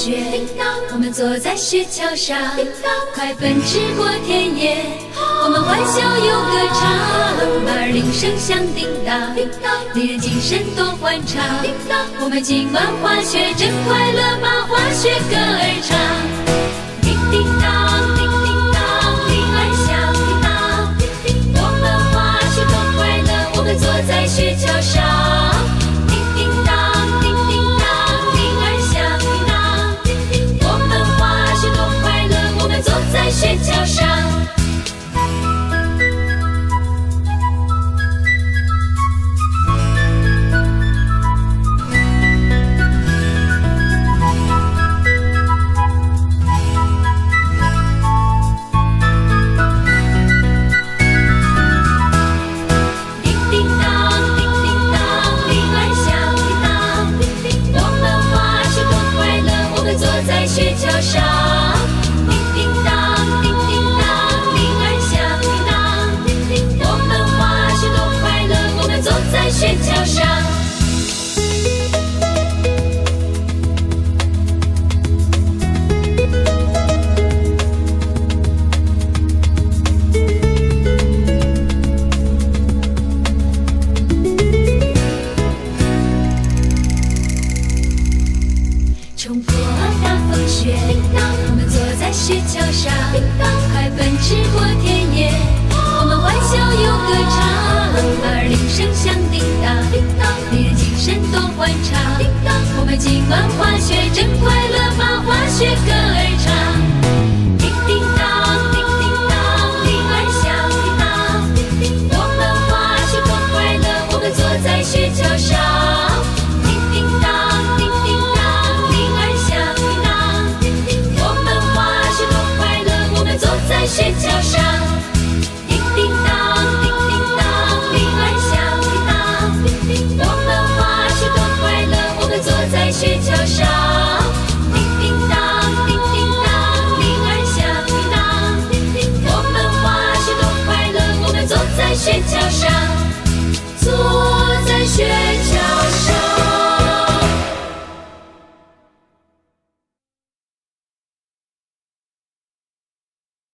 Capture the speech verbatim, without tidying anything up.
学，我们坐在雪橇上，快奔驰过田野。我们欢笑又歌唱，马儿铃声响叮当，令人精神多欢畅。我们今晚滑雪真快乐，把滑雪歌儿唱。叮叮当，叮叮当，铃儿响叮当，我们滑雪多快乐，我们坐在雪橇上。叮叮当，叮叮当，铃儿响叮当，我们滑雪多快乐，我们坐在雪橇上。雪橇上，叮叮当，叮叮当，铃儿响叮当，我们滑雪多快乐，我们坐在雪橇上。冲破大风雪，我们坐在雪橇上，快奔驰过田野。我们欢笑又歌唱，马儿铃声响叮当，令人精神多欢畅。我们今晚滑雪